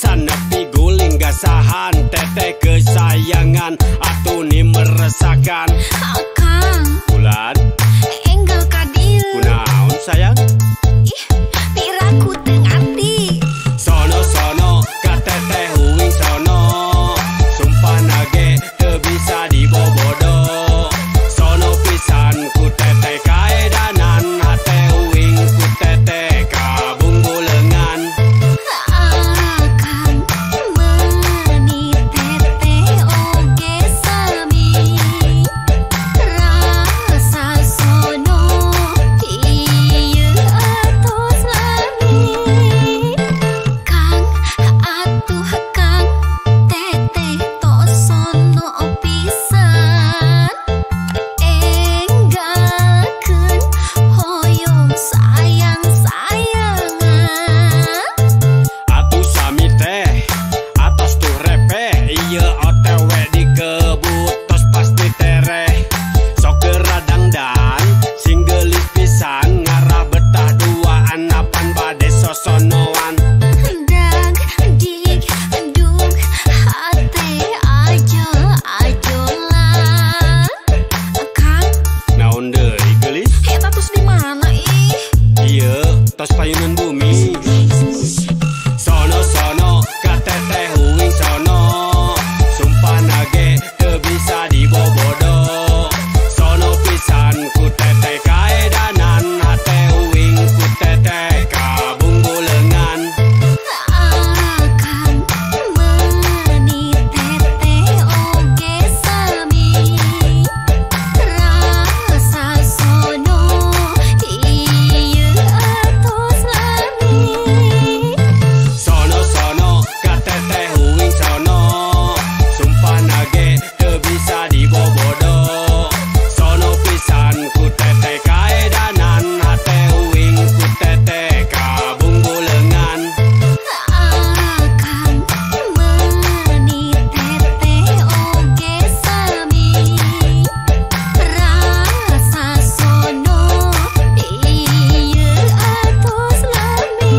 pisan nepi guling gasahan teteh kesayangan atuh ni meresahkan. Akang Bulan enggal kadil. kunaon sayang? Ih, piraku teu ngarti. Sono ka teteh huing sono, sumpah nage teu bisa dibobodo. Sono pisan ku teteh kaedanan, hate huing ku teteh kabunggu lengan. Akang meuni teteh oge sami. Rasa sono ieu atos lami. Kang atuh kang teteh tos sono pisan. Enggalkeun hoyong sayang-sayangan. Atuh sami teh atas tuh repeh, ieu OTW dikebut tos pasti tereh. Sok geradang dan sing geulis pisan, ngarah betah duaan apan bade sosonoan. Dag dik duk hate ajol-ajolan. Kang, Naon deui geulis? eta tos di mana ih? Ieu tos payunan bumi. Sono ka teteh huing sono, sumpah nage teu bisa dibobodo. Sono pisan ku teteh kaedanan, hate huing ku teteh kabunggu lengan. Akang meuni teteh oge sami. Rasa sono ieu atos lami. Sono ka teteh huing sono, sumpah nage teu bisa dibobodo. Sono pisan ku teteh kaedanan, hate huing ku teteh kabunggu lengan. Akang meuni teteh oge sami. Rasa sono ieu atos lami.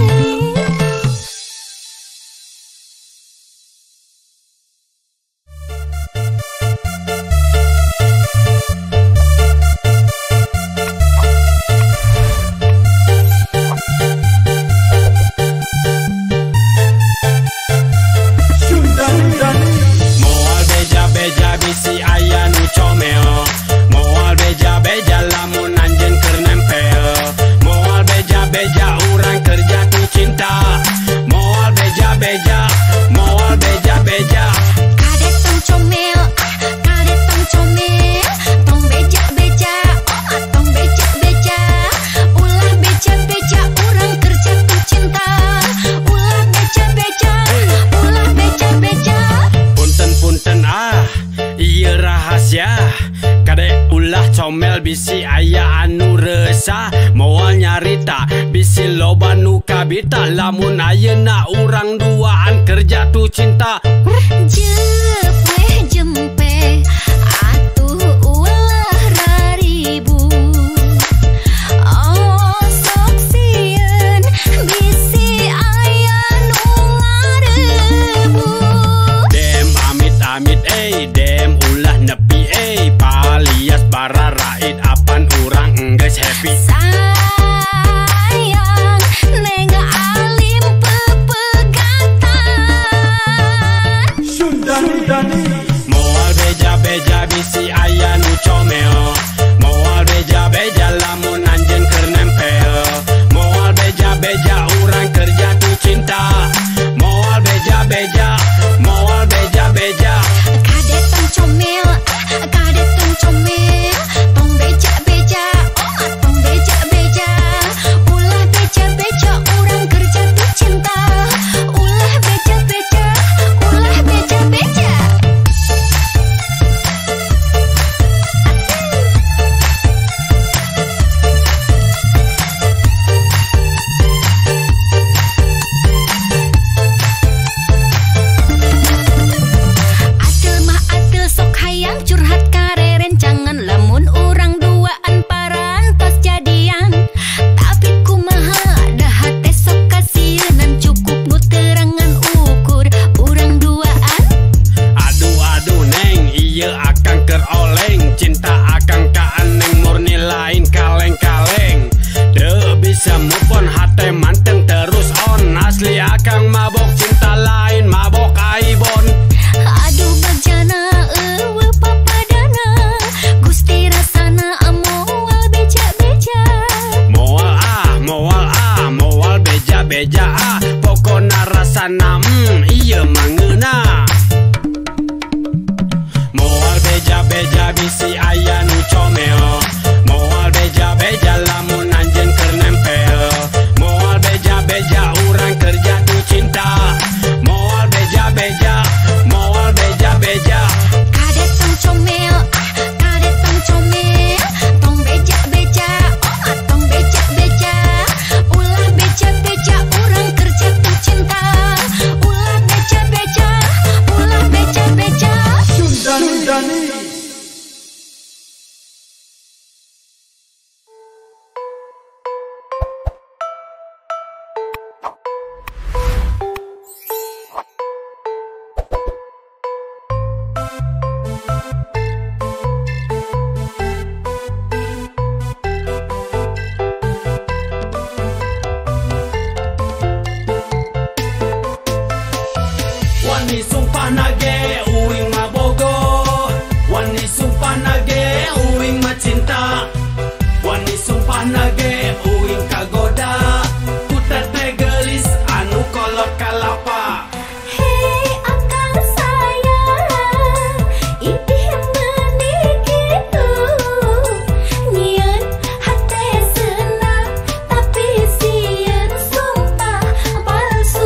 Moal beja-beja bisi aya nu comel, moal beja-beja lamun anjeun keur nempel, moal beja-beja urang keur jatuh cinta, moal beja-beja, moal beja-beja. Kadek tong comel, kadek tong comel, tong beja-beja, tong beja-beja, ulah beja-beja, urang keur jatuh cinta, ulah beja-beja, ulah beja-beja. Punten ieu rahasia, kadek ulah comel bisi aya anu resah, moal nyarita bisi loba nu kabita, lamun ayeuna urang duaan keur jatuh cinta. Jeup weh jempe, atuh ulah raribu. Oh sok sieun, bisi aya nu ngarebu. Dem amit-amit dem ulah nepi palias bararait apan urang enggeus happy. Sayang, neng alim pepegatan. Sundani akang mabok cinta lain, mabok aibon. Aduh bejana eueuh papadana, Gusti rasana moal beja-beja. Moal beja-beja pokona rasana ieu mangeuna. Moal beja-beja bisi aya nu comel, moal beja-beja lamun anjeun keur nempel, moal beja-beja urang keur jatuh cinta, moal beja-beja, moal beja-beja. Kade tong comel, kade tong comel, tong beja-beja, tong beja-beja. Ulah beja-beja urang keur jatuh cinta, ulah beja-beja, ulah beja-beja. Sundani. Wani sumpah nage uing mabogo, wani sumpah nage uing macinta, wani sumpah nage uing kagoda, ku teteh gelis anu kolot kalapa. Hei akang sayang, idih meuni kitu, nyieun hate senang, tapi sieun sumpah palsu.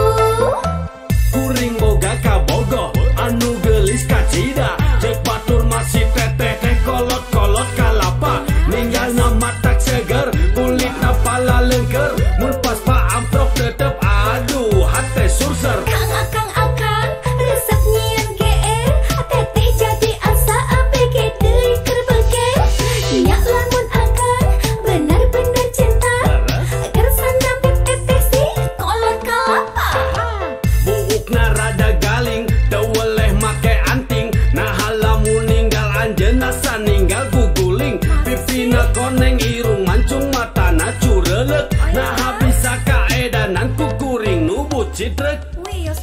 Kuring boga kabogo anu gelis kacida, cek batur masih teteh teh kolot-kolot kalapa, ninggalna matak seger kulitna pala lengker, mun pas paamprok tetep aduh hate surser. Akang resep nyieun GR, teteh jadi asa ABG deui keur beukeun. Nya lamun akang bener-bener cinta, kersana teteh si kolot kalapa. Buukna rada galing, teu weleh make anting, nah lamun ninggal anjeun asa ninggal guguling, pipina koneng irung mancung matana cureulek, nah bisa kaedanan ku kuring nu bucitrek. Wios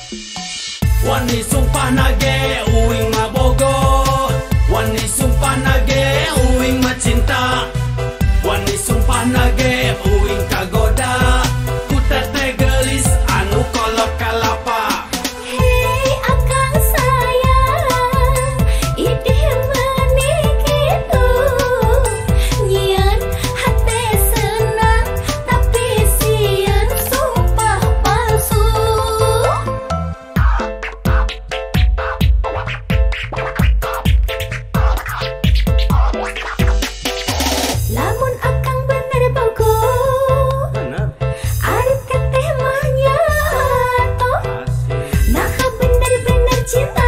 Wani sumpah nage uing mabogo, wani sumpah nage uing macinta, wani sumpah nage uing kagoda, ku teteh gelis anu kolot kalapa. hei akang sayang, idih meuni kitu, nyieun hate senang, tapi sieun sumpah palsu. Lamun akang bener bogo, Bener. ari teteh mah nyatoh, nah bener-bener cinta,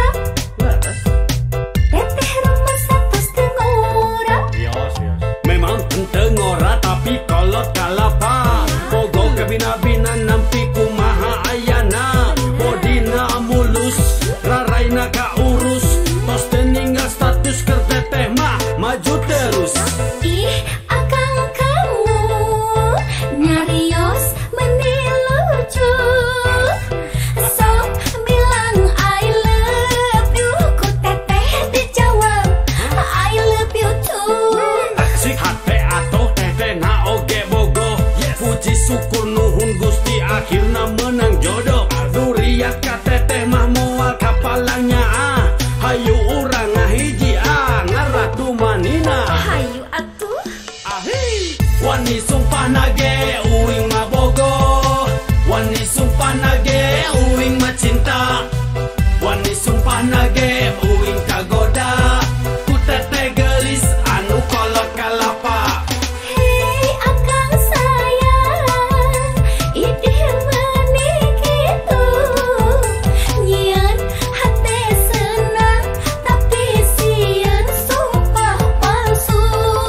teteh rumah satos teu ngora. Memang ente ngora tapi kolot kalapa, bogo kebina-bina nampi kumaha ayana, bodina mulus, raraina kaurus, tos teu ninggal status keur teteh mah maju terus. Ih, akang kamu nyarios meni lucu, sok bilang I love you, ku teteh dijawab I love you too. Si hate atoh teteh oge bogo, puji syukur nuhun Gusti akhirna menang jodoh. Duriat ka teteh mah moal kapalangnya hayu urang ngahiji ngaratu manina. Hayu atuh. Wani sumpah nage uing mabogo, wani sumpah nage uing macinta, wani sumpah nage uing kagoda, ku teteh gelis anu kolot kalapa. Hei akang sayang, idih meuni kitu, nyieun hate senang, tapi sieun sumpah palsu.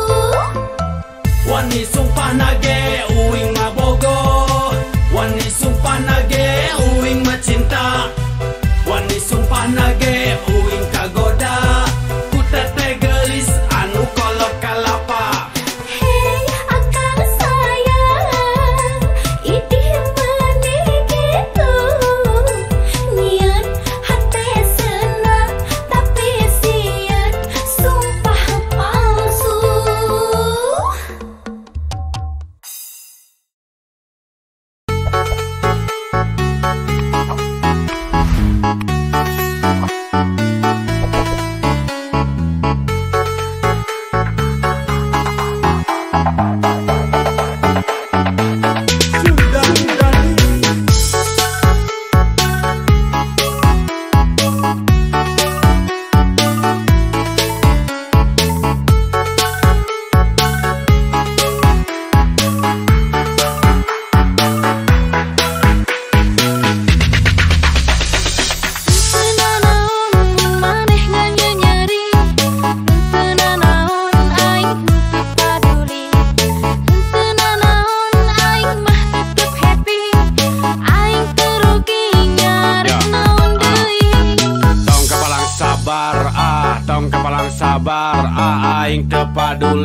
Wani sumpah nage uing mabogo, wani sumpah nage uing macinta,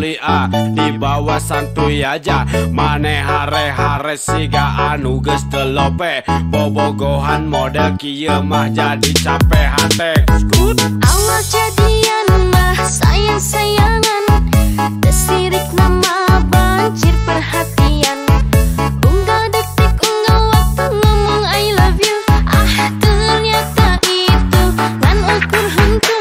paduli di bawah santuy aja. Mane hare-hare siga anu geus teu lope, bobogohan model kieu mah jadi capek hate. Awal jadian mah sayang-sayangan, tersirik nama banjir perhatian. Unggal detik, unggal waktu ngomong I love you. Ternyata itu kan ukur henteu.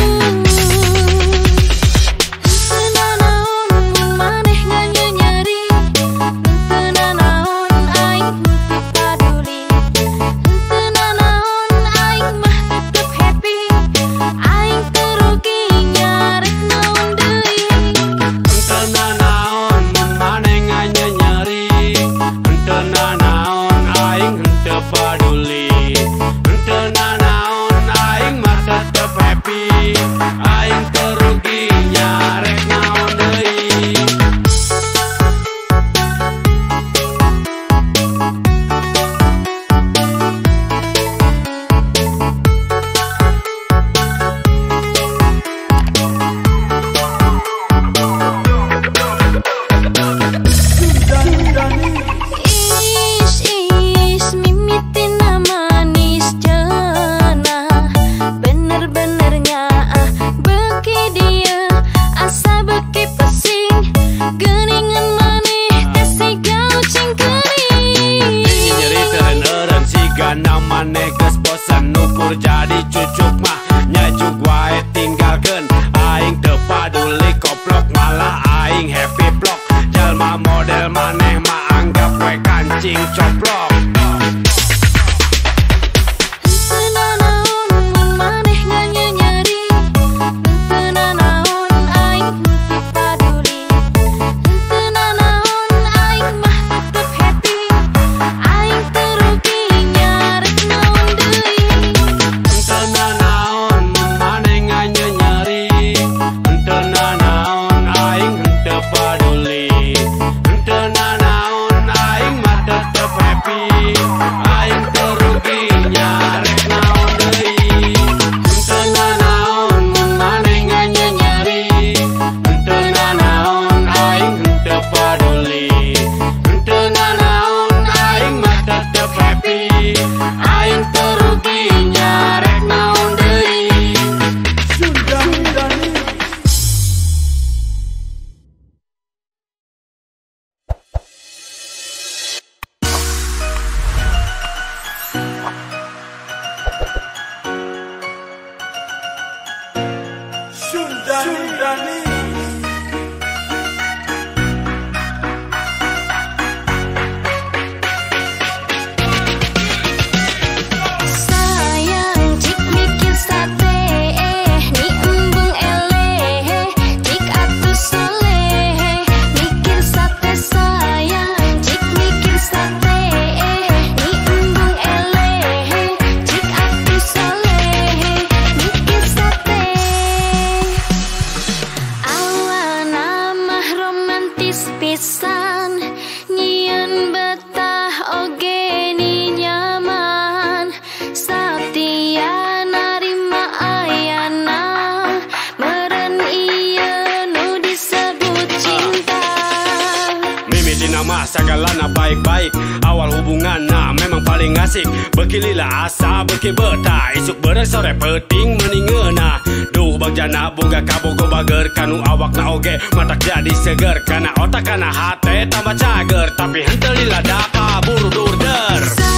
Jadi cucuk mah nyajuk wae tinggalkeun, aing teu paduli koplok, malah aing happy block. Jalma model maneh mah anggap we kancing coplok. Sagalana baik-baik, awal hubungan nah memang paling asik. Beki lila asa, beki betah, isuk beres sore peting meningeuna. Duh bang jana boga kabogo bager, kanu awakna oge matak jadi seger. Kana otak kana hate tambah cager, tapi henteu lila dapa buru durder.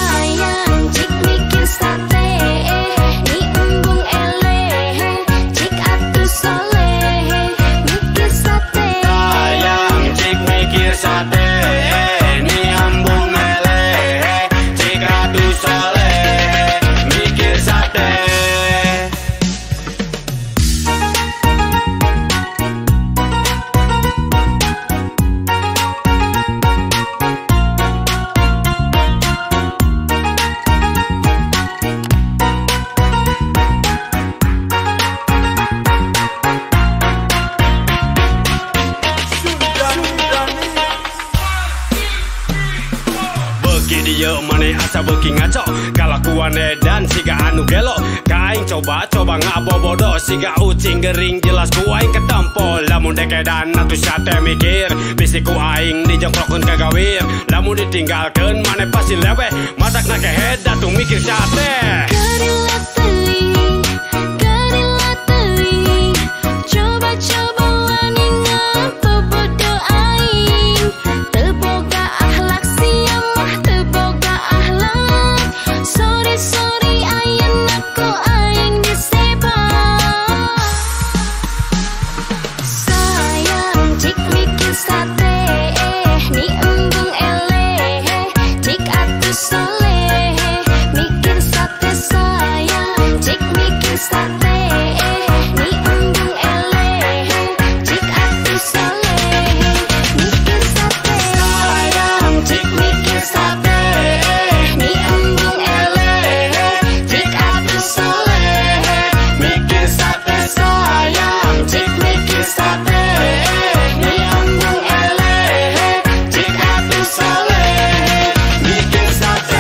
Sayang cik mikir sate, ni embung eleh, cik atuh soleh, mikir sate. Sayang cik mikir sate, beuki ngaco kalakuan edan siga anu gelo kaing coba-coba ngabobodo siga ucing gering jelas ku aing ketempo lamun dekedan atuh sate mikir bisi ku aing dijengkrokeun kagawir lamun ditinggalkeun maneh pasti lewe matakna kehe atuh mikir sate coba-coba wani ngapa bodoh aing teboga akhlak siamah teboga akhlak sorry ayeuna aku aing disebak sayang cik mikir sate ni embung eleh cik atuh soleh mikir sate sayang cik mikir sate ni embung eleh cik atuh soleh mikir sate sayang cik mikir sate ni embung eleh cik atuh soleh mikir sate sayang cik mikir sate ni embung eleh cik atuh soleh mikir sate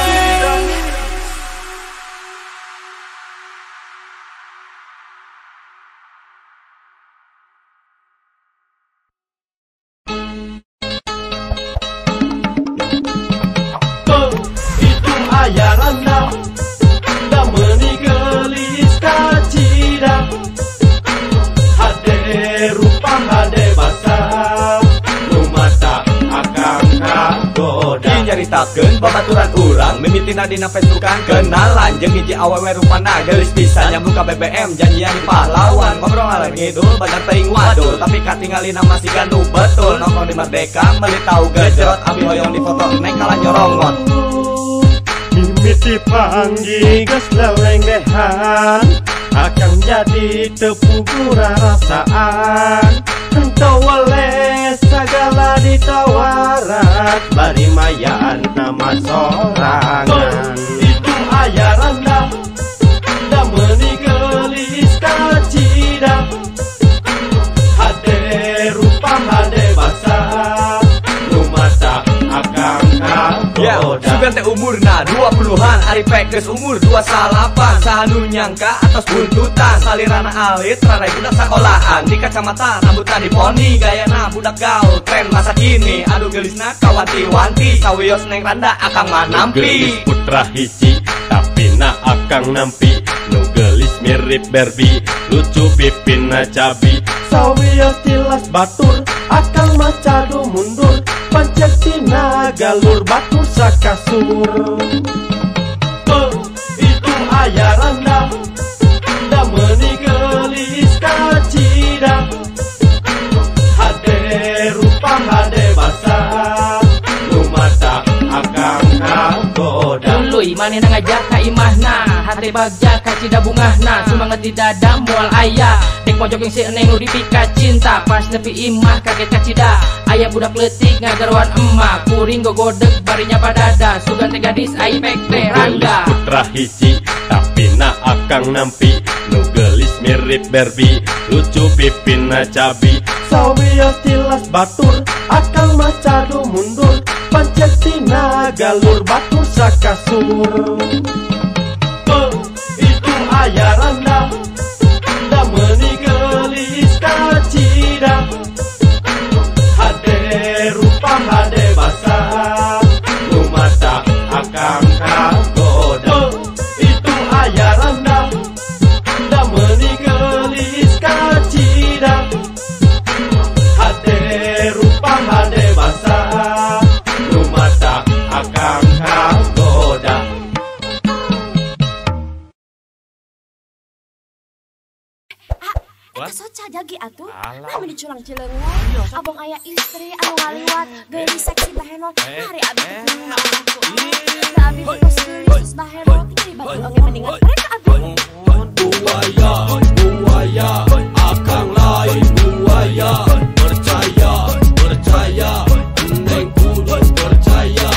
Itu ayaranda da meuni geulis kacida hade rupa hade basa nu mata akang kagoda nyaritakeun babaturan urang mimitina dina Facebookan kenalan jeung hiji awewe rupana geulis pisan nyambung ka BBM janjian di pahlawan ngobrol ngalor ngidul banyak teuing wadul tapi katingalina masih gandu betul nongkrong di Merdeka meuli tau gejrot abi hoyong di foto neng kala nyorongot mimiti panggi geus lelengdehan akan jadi tepung rasaan entau wele segala ditawaran bari mayan nama sorangan itu ayaranda da meuni geulis kacida hade rupa hade basa nu mata akang kagoda sugan teh umurna 20-an ari pekes umur 28 sahanu nyangka atas buntutan salirana alit rarai budak sekolahan di kacamata rambutna diponi gayana budak gaul tren masa kini aduh gelisna kawanti-wanti sawios neng randa akang manampi gelis putra hiji tapi na akang nampi nu gelis mirip Barbie lucu pipina cabi sawios tilas batur akang macadu mundur pancet tina galur batur sakasur itu ayaranda da meuni geulis kacida hade rupa hade basa nu mata akang kagoda Tuluy manehna ngajak ka imahna hate bagja ka cida bungahna sumanget di dada moal aya dek pojok yang si eneng nu dipika cinta pas nepi imah kaget ka cida aya budak leutik ngagarwan emak kuring gogodeg barinya padada sugan teh gadis ai pek teh rangga putra hiji tapi na akang nampi nu gelis mirip Barbie lucu pipina cabi sawios tilas batur akang macadu mundur pancet tina galur batur sakasur itu ayaranda da meuni geulis kacida hade rupa hade basa nu mata akang kagoda itu ayaranda da meuni geulis kacida hade rupa hade basa nu mata akang kagoda Eta soca jagi atuh nah meni culang cileungan abang aya istri anu ngaliwat geulis seksi bahenon mari abi kenal aku abi tos geulis bahenon tinggal baju oge mendingan mereka abi buaya akang lain buaya percaya neng kudu percaya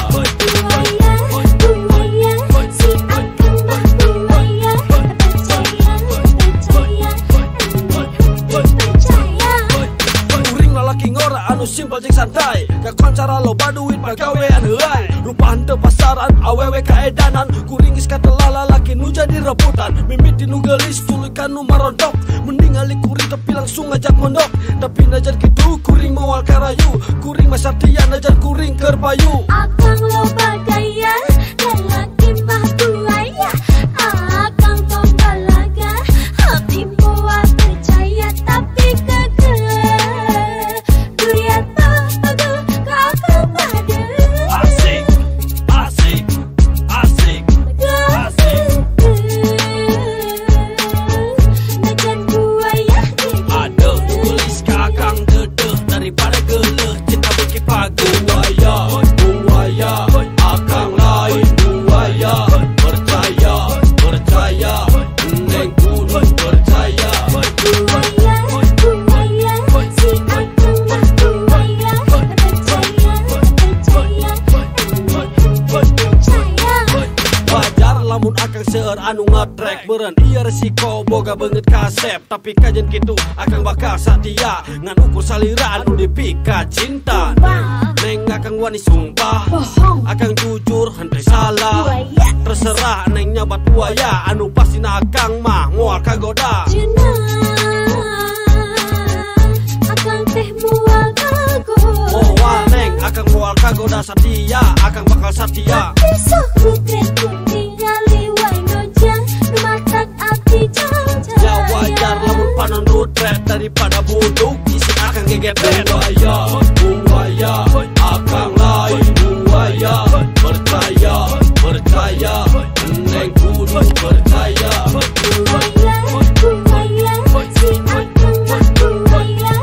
si akang mah buaya percaya Uring lalaki ngora anu simpel jeung santai kakoncara loba duit pagawean heuai rupahan teu pasaran awewe ka edanan kuring geus katelala laki nu jadi rebutan mimiti nu geulis tulukan nu marondok mendingali kuring tapi langsung ngajak mondok tapi najan kitu kuring moal karayu kuring masartian najan kuring keur payu Akang loba gaya lalaki mah buaya Akang pembalaga hati moal percaya tapi kekeh durian mah pegel ke akang pade asik asik asik najan buaya ada tulis kakang dedeh daripada geleh cinta beki pagi buaya buaya akang lain buaya percaya percaya neng kudu percaya buaya buaya si akang mah buaya percaya wajar lamun akang seueur anu ngatrek beureun ieu resiko boga beungeut kasep tapi kajen kitu akang bakal satia ngan ukur salira anu dipika cinta neng akang wani sumpah akang jujur henteu salah terserah neng nyabat buaya anu pastina akang mah moal kagoda akang teh mual kago moal neng akang moal kagoda satia akang bakal satia besok putret kuning ngali wanoja matak abdi jaja ya wajar lamun panon rutret daripada buduk isi akang gegetret buaya buaya akang lain buaya percaya percaya neng kudu percaya buaya buaya si akang mah buaya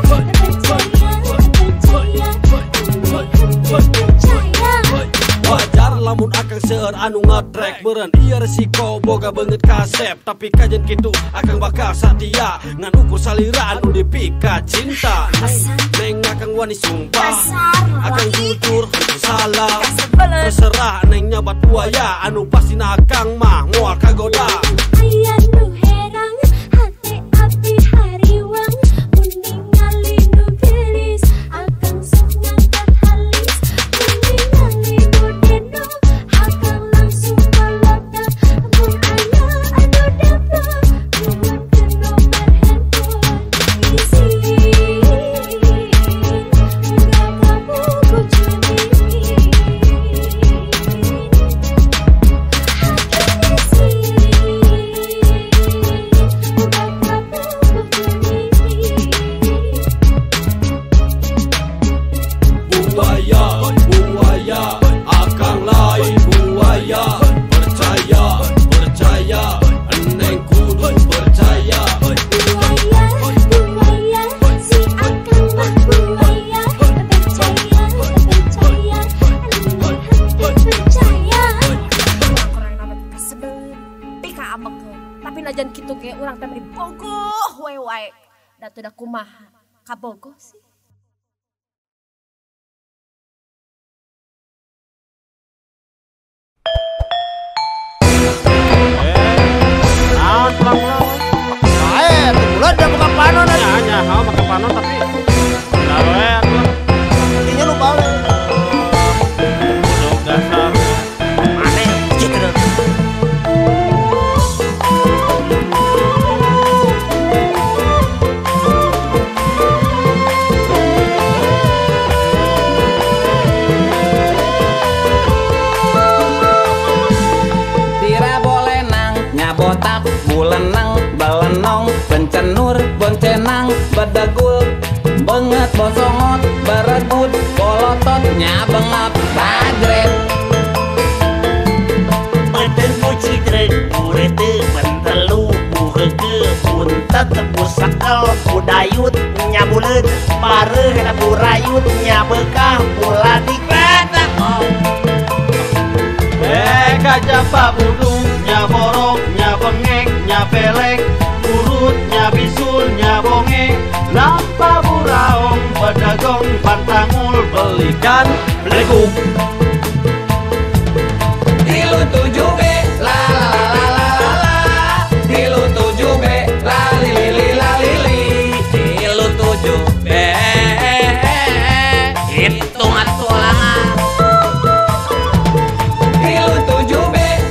percaya wajar lamun akang seueur anu ngatrek beureun ieu resiko boga beungeut kasep tapi kajen kitu akang bakal satia ngan ukur salira anu dipika cinta neng akang wani sumpah akang jujur henteu salah terserah neng nyabat buaya anu pastina akang mah moal kagoda aya nu herang hate abdi hariwang mending ngali nu gelis akang sok ngangkat halis mending ngali nu deno akang langsung baladak mun aya anu dablok nuhun ke nomor handphone isi udah kamu kucuri buaya buaya akang lain buaya percaya percaya neng kudu percaya buaya buaya si akang mah buaya percaya percaya percaya kurang nama kasebut pika abekeun tapi najan kitu ge urang teh beri bogoh wae da teu da kumaha kabogoh sih Bulan dia bukan panon aja. Hanya hal pakai panon tapi gawean lah. Intinya lu balik. Sok dasar. Aneh gitu. Tira boleh nang nyabotak bulenang balenong pencenur boncenang bedagul benget bosongot berebut bolotot nyabengap bagret Beden muci dreg urete pentelu buhege puntet pusakal budayut nyabuleun bareuh eta burayut nyabekah puladik rata. Gajah babudung, nyaborok, nyabengek, nyabelek, urut, nyabisul, nyabonge, lampa buraong, pedagong, pantangul, belikan, beleguk. tilu 7B la la la la la la tilu 7B la li li li la li li tilu 7B hitungan tulangan tilu 7B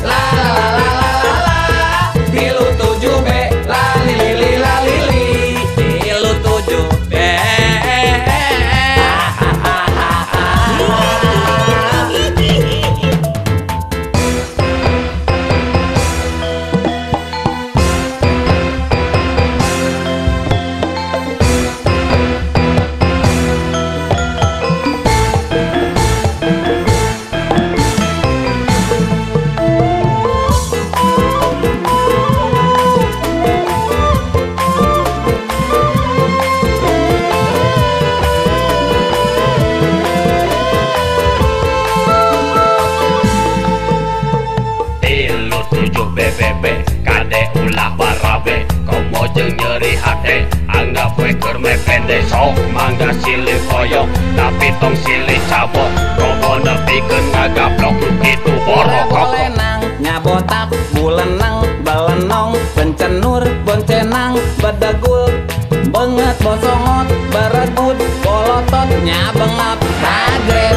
PBB kade ulah barabe komo jeung nyeri hate anggap we keur mepende sok mangga silih koyok tapi tong silih cabok komo nepikeun ngagablok kitu borokok nyabotak bulenang balenong pencenur boncenang badagul banget bosongot baragut bolotot nyabengap kaget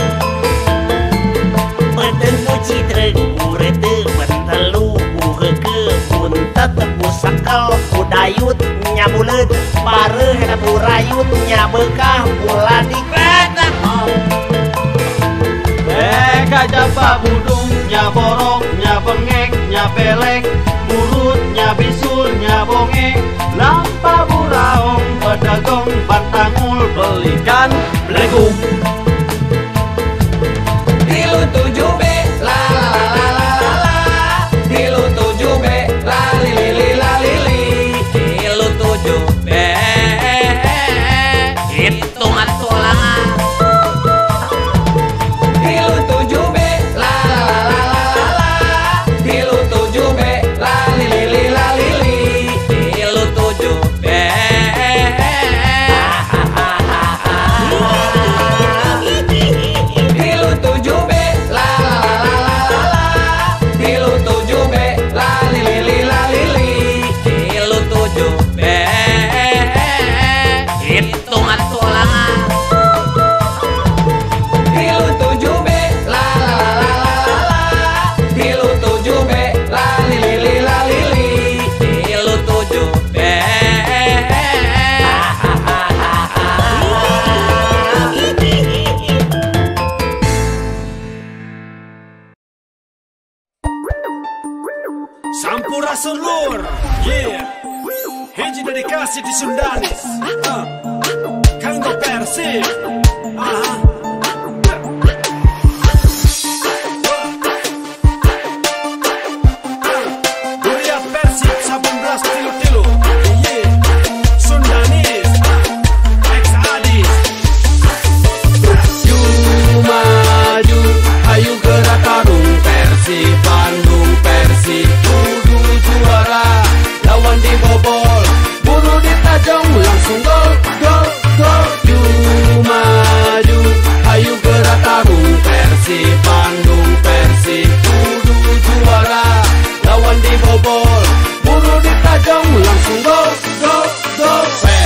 Meden muci trek urete mentelu buheke puntet pusakal budayut nyabuleut bareuh hena burayut nyabekah pula dikret Kajaba budung nyaborok nyabengek nyabelek burut nyabisul nyabongek lampa buraong pedagong bantangul belikan belegung Tilu 7B la la la la la la Tilu 7B la li li li la li li Tilu 7B hitungan tulangan Tilu 7B la la la la la la Tilu 7B la li li li la li li Tilu 7B Tilu 7B la la la la la Tilu 7B la li li li la li li Tilu 7B hitungan tulangan Tilu 7B la la la la la Tilu 7B la li li li la li li Tilu 7B Sampurasun lur, yeah. Hiji dedikasi di Sundanis, kanggo Persib, Buria Persib 18 tilu-tilu, yeah. Sundanis, ex Adis. Maju, ayo gerak tarung Persib Bandung Persib kudu juara lawan dibobol buru ditajong langsung gol gol gol maju ayo gerak tarung Persib Bandung Persib kudu juara lawan dibobol buru ditajong langsung gol gol gol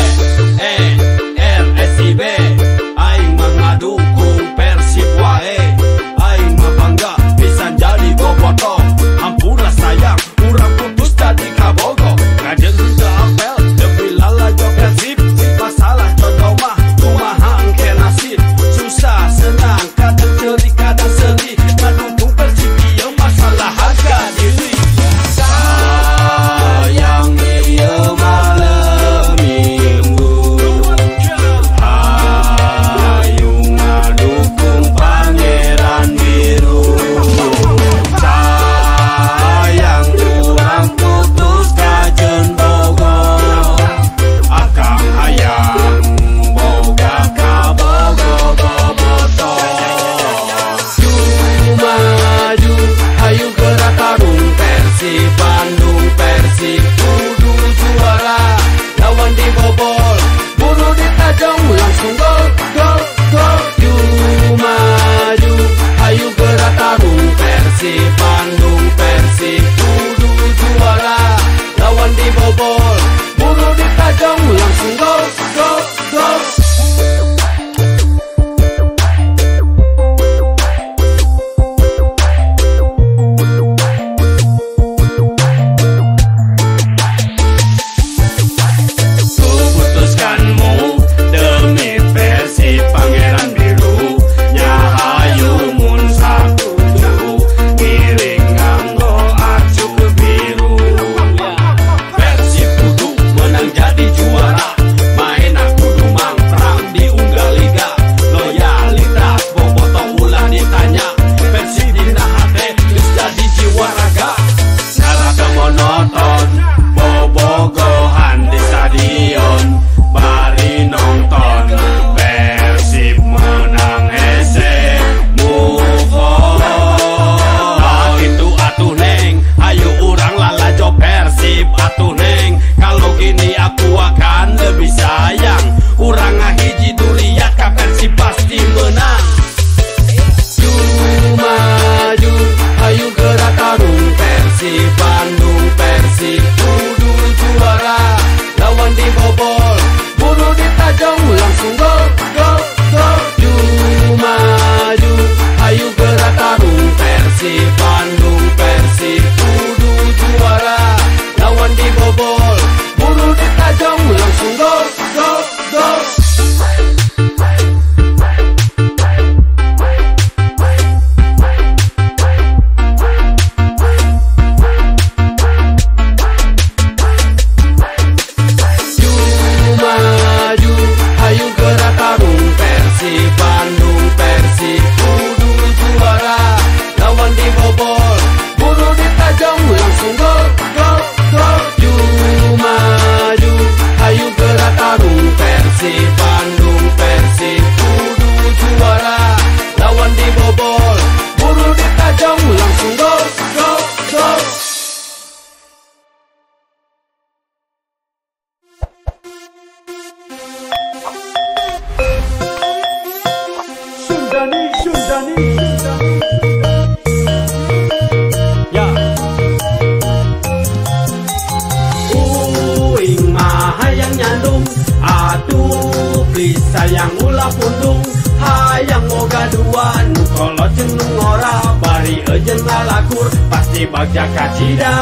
PSIB aing mah ngadukung Persib wae aing mah bangga bisa jadi bobotoh hampura sayang urang putus tadi kabogo ngadeung teu apel demi lalajo Persib masalah contoh mah kumaha engke nasib susah senang kadang ceuri kadang sedih ngadukung Persib ieu masalah harga diri sayang ieu malam minggu ayo ngadukung Pangeran Biru sayang urang putus kajen Bogor akang hayang boga ka Bogor bobotoh maju ayo gerak tarung Persib Bandung Persib kudu juara lawan dibobol buru ditajong langsung gol gol gol maju ayo gerak tarung Persib Bandung Persib kudu juara lawan dibobol buru ditajong langsung gol gol gol Kuputuskanmu demi Persib Pangeran Biru nyahayu mun sakudu ngiring nganggo acu ke biru Persib sayang ulah pundung hayang moga dua nu kolot jeung nu ngora bari eujeun ngalakur pasti bagja kacida.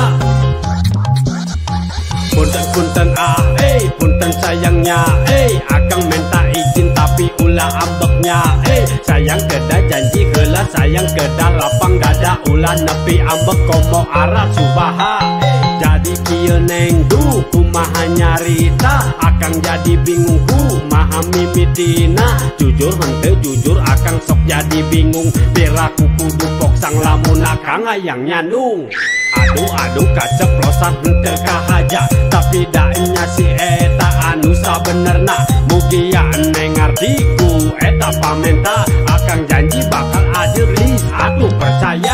Punten-punten punten sayangnya akang minta izin tapi ulah ambeknya sayang kedah janji heula sayang kedah lapang dada ulah nepi ambek komo arah subaha jadi kieu neng du kumaha nyarita akang jadi bingung kumaha mimitina jujur henteu jujur akang sok jadi bingung piraku kudu poksang lamun akang hayang nyandung. Aduh kaceplosan henteu kahaja tapi danya si eta anu sabenerna mugia neng artiku eta pamenta akang janji bakal adil lis atuh percaya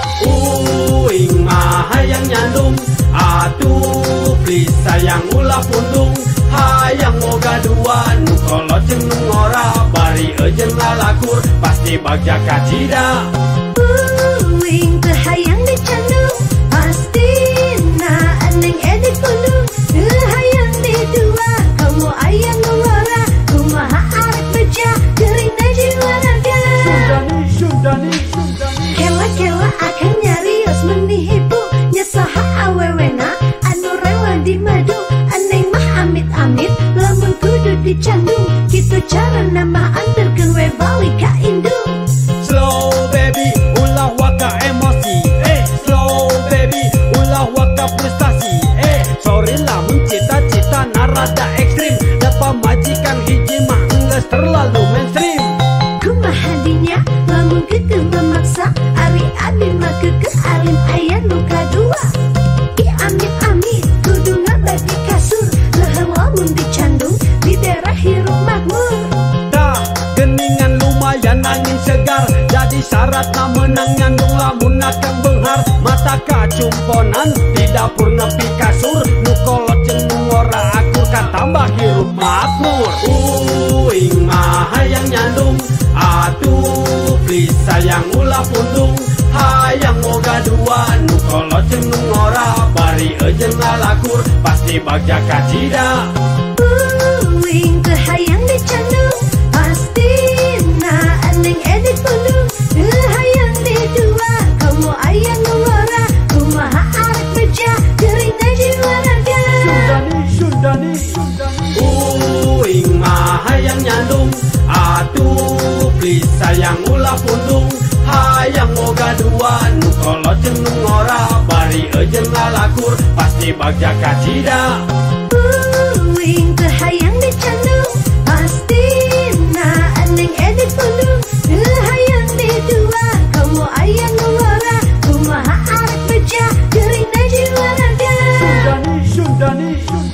uing mah hayang nyandung atuh please sayang ulah pundung hayang moga dua nu kolot jeung nu ngora bari eujeun ngalakur pasti bagja kacida uing teu hayang dicandung pasti na aneng edit pundung hayang di dua kamu ayang ngora kumaha arek beja gering na jiwa raga Sundani kela akan nyarios menihipu nyesaha awewena anu rela di madu aneng mah amit-amit lamun kudu dicandung kitu cara nama anterkeun we balik ka indung. Slow baby ulah waka emosi slow baby ulah waka frustasi sorry lamun cita-cita narada ekstrim dapat majikan hiji mah geus terlalu mainstream kumaha dinya lamun kekeh memaksa ari abi mah kekeh arin aya nu kadua ih amit-amit kudu ngabadi kasur leuheung lamun dicandung di daerah hirup makmur dah geningan lumayan angin segar jadi syaratna menang nyandung lamun akang beunghar mata kacumponan di dapur nepi kasur nu kolot jeung nu ngora akur katambah hirup makmur uing mah hayang nyandung atuh please sayang ulah pundung hayang moga dua nu kolot jeung nu ngora bari eujeun ngalakur pasti bagja kacida uing teu hayang dicandung pasti na aneng edit pundung hayang di dua kamu ayang ngora kumaha arek beja gering na jiwa raga Sundani uing mah hayang nyandung atuh please sayang ulah pundung hayang moga dua nu kolot jeung nu ngora bari eujeun ngalakur pasti bagja kacida uing teu hayang dicandung pasti na aneng edit pundung hayang di dua kamu ayang ngora kumaha arek beja gering na jiwa raga Sundani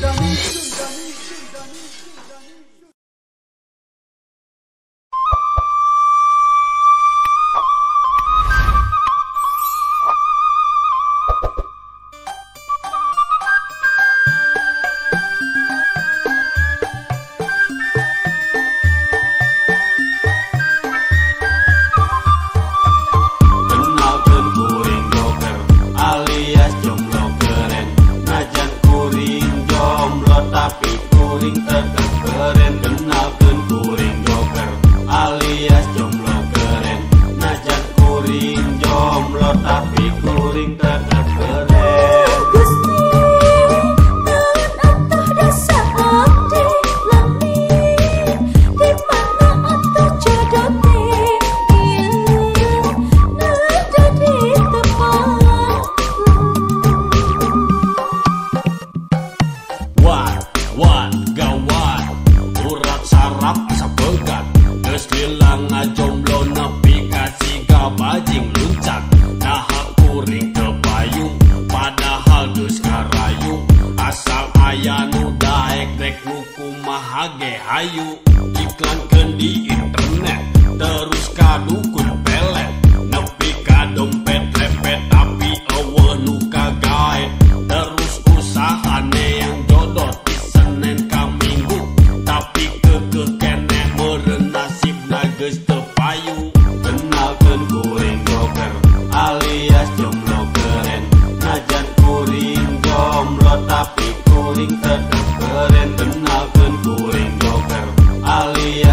hayu iklankeun di internet terus kadukun pelet nepi ka dompet lepet tapi eueuh nu kagaet terus usahane yang jodoh di Senin ka Minggu tapi kekeh keneh meureun nasibna geus teu payu. Kenalkeun kuring joker alias jomblo keren najan kuring jomblo tapi kuring tetep keren. Kenalkeun kuring joker alias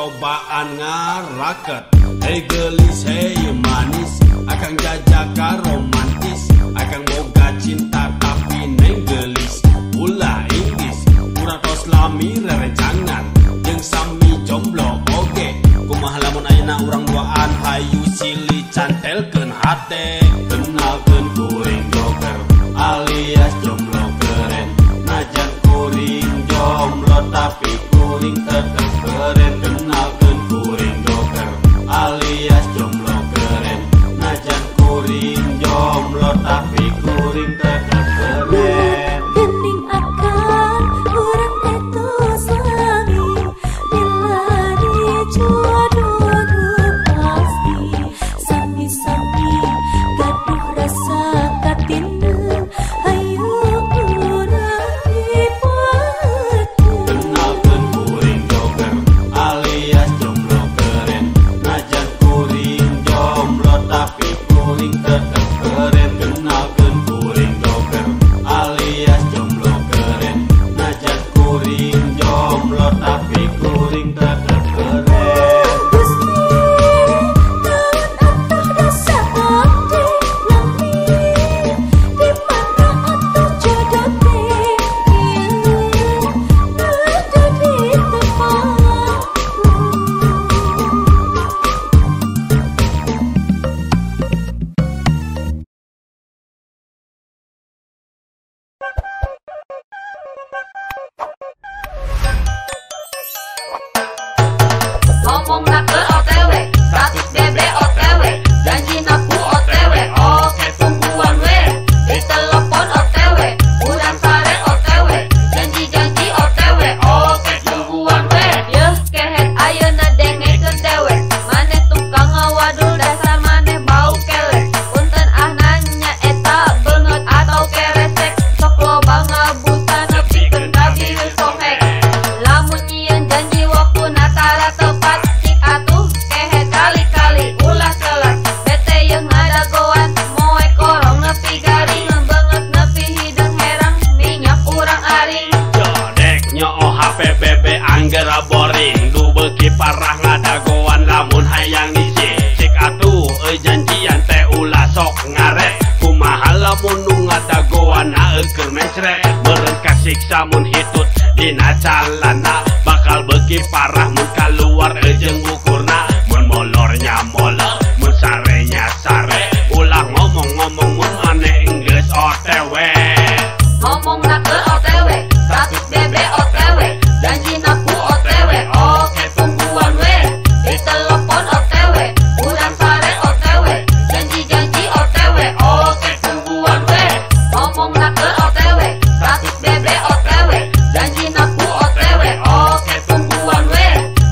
cobaan ngaraket. Hei gelis, hei manis, akang jajaka romantis, akang boga cinta tapi neng gelis. Ulah Inggris, kurang tos lami rerencangan, jeung sami jomblo oge. Kumaha lamun ayeuna urang duaan hayu silih cantelkeun hate. Kenalkeun kuring joker alias jomblo keren. Najan kuring jomblo tapi kuring tetep keren. Kenalkeun kuring joker alias jomblo keren. Najan kuring jomblo tapi kuring tetep keren. Gening akan urang itu sami bila dijodoh pasti sami-sami gaduh rasa katinna hayu urang dipatu. Kenalkeun kuring joker alias jomblo keren. Najan kuring jomblo tapi kuring tetep keren. Kenalkeun kuring joker alias jomblo keren. Najan kuring jomblo tapi kuring tetep keren. Gusti naon atuh dosa abdi lami di mana atuh jodoh teh ada di tempatku. Ngomong nak ke OTW, status BB OTW, janji naku OTW, oke tungguan we, di telepon OTW, urang sare OTW, janji-janji OTW, oke tungguan we. Yeuh kehet ayeuna dengekeun dewe, maneh tukang ngawadul dasar maneh bau kelek, punten ah nanya eta beungeut atau keresek, sok loba ngabusa nepikeun ka bieu sohek. Lamun nyieun janji waktu natara tepat, cik atuh kehet kali-kali ulah telat. Bete yeung ngadagoan moe korong nepi garing, ngebeungeut nepi hideung herang minyak urang aring. Jodek nyoo HP BB anggera boring, du beuki parah ngadagoan lamun hayang ngisi. Cik atuh janjian teh ulah sok ngaret, kumaha lamun nu ngadagoan keur mencret. Meureun kasiksa mun hitut dina calana, bakal beuki parah mun kaluar jeung ukurna. Mun molornya molor, mun sarenya sare, ulah ngomong-ngomong mun maneh geus OTW. Ngomong nak ke OTW, status BB OTW, janji naku OTW, oke tungguan we, di telepon OTW, urang sare OTW, janji-janji OTW, oke tungguan we. Ngomong nak ke OTW, status BB OTW, janji naku OTW, oke tungguan we,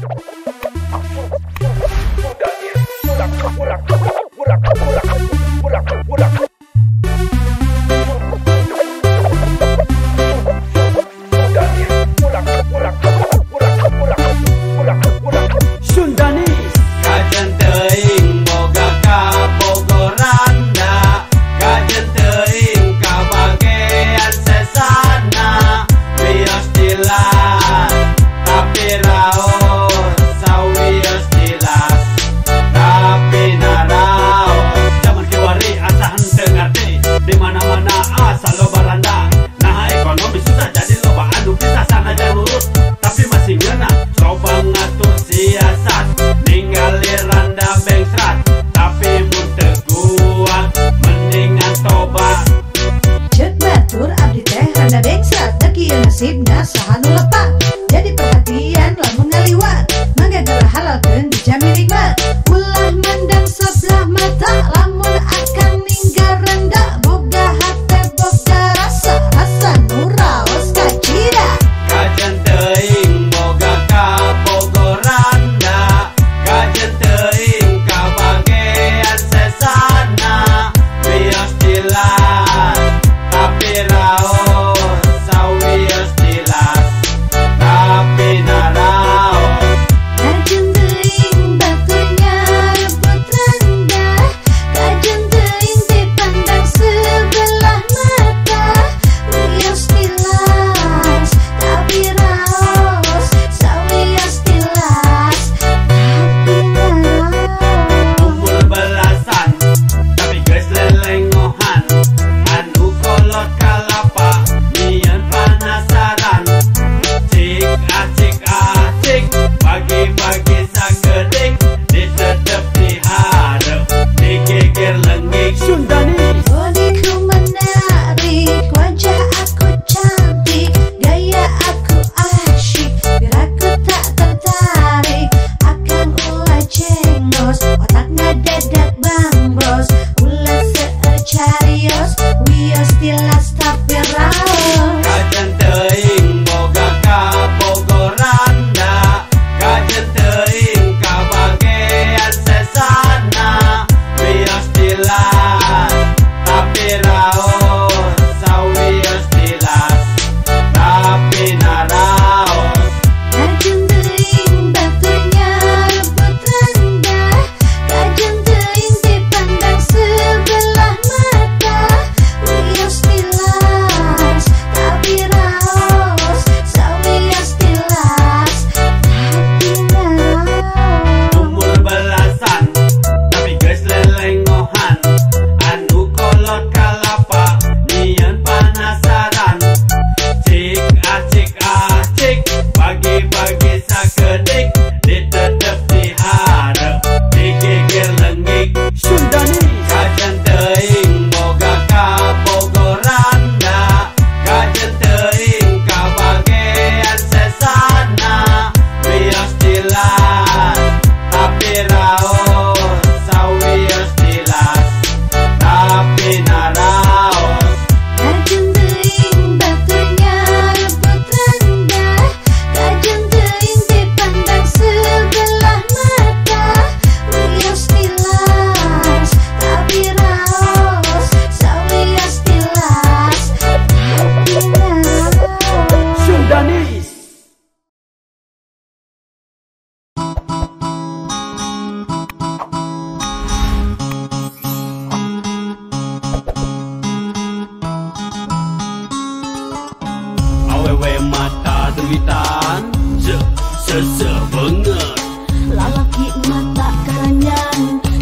banget. Lalaki mata keranjang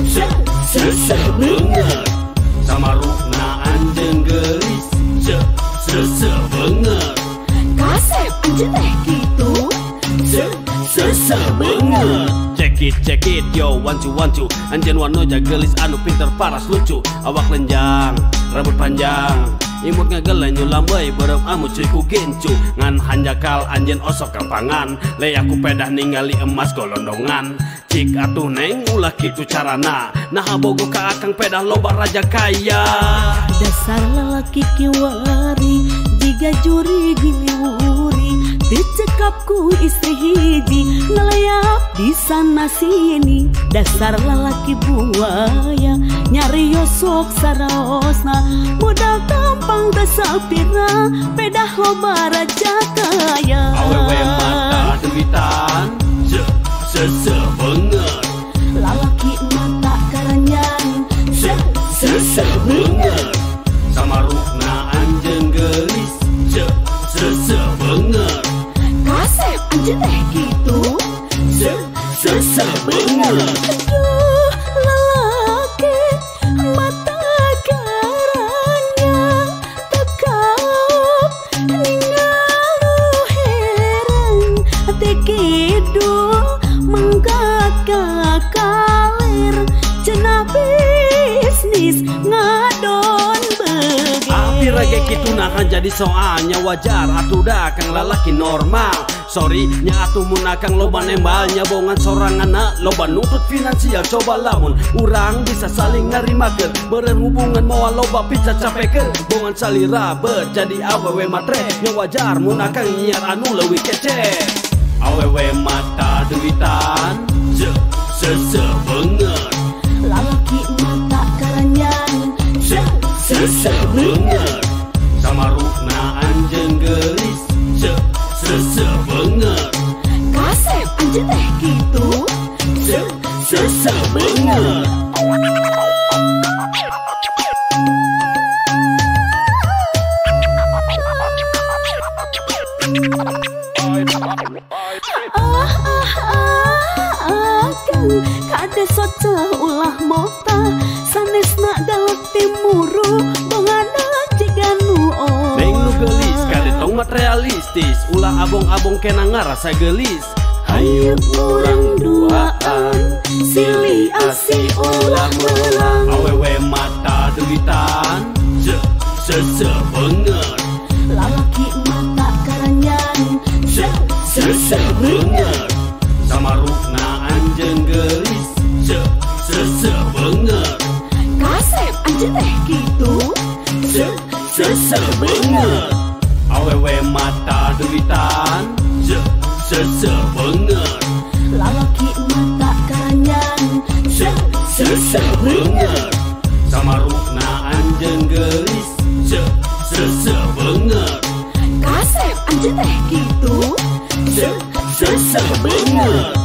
banget. Sama rukna anjeun geulis banget. Kasep anjeun teh kitu banget. Check it yo one two anjeun wanoja geulis anu pinter paras lucu. Awak lenjang rambut panjang imut ngagelen nyulam bae berem amu cuy ku gencu ngan hanjakal anjeun osok kampangan le aku pedah ningali emas golondongan cik atuh neng ulah kitu carana nah bogo ka akang pedah loba raja kaya dasar lalaki kiwari jiga juri giliwuri teu bokapku istri hiji ngelayap di sana sini. Dasar lalaki buaya nyari yosok saraosna, modal tampang desapira pedah loba raja kaya. Awewe mata duitan sebenget, lalaki mata karanyan sebenget, sama rukna anjeun geulis sebenget, kasep anjeun teh kitu sebenget. Aduh lalaki mata karanyan tekap ningalu heran teh kitu menggagalir cenah bisnis ngadon bege. Hampir lagi kitu nahan jadi soalnya wajar atuh dah kang lalaki normal. Sorry nya atuh mun akang loba nembalnya bongan soranganna loba nuntut finansial. Coba lamun urang bisa saling narimakeun beureun hubungan moal loba pica capekeun bongan salira bet jadi awewe matre nya wajar mun akang nyiar anu leuwih kece. Awewe mata duitan sebenget, lalaki mata karanyan sebenget, sama rukna anjeun geulis sebenget, kasep anjeun teh kitu sebenget. Akang kade soca ulah mota sanesna galak timuru bongana jiga nu Neng nu geulis kade tong materialistis ulah abong-abong kena ngarasa geulis. Hayu urang duaan silih asih ulah melang. Awewe mata duitan sebenget, lalaki mata karanyan sebenget, sama rukna anjeun geulis sebenget, kasep anjeun teh kitu sebenget. Awewe mata duitan sebenget, lalaki mata karanyan sebenget, sama rukna anjeun geulis sebenget, kasep anjeun teh kitu sebenget.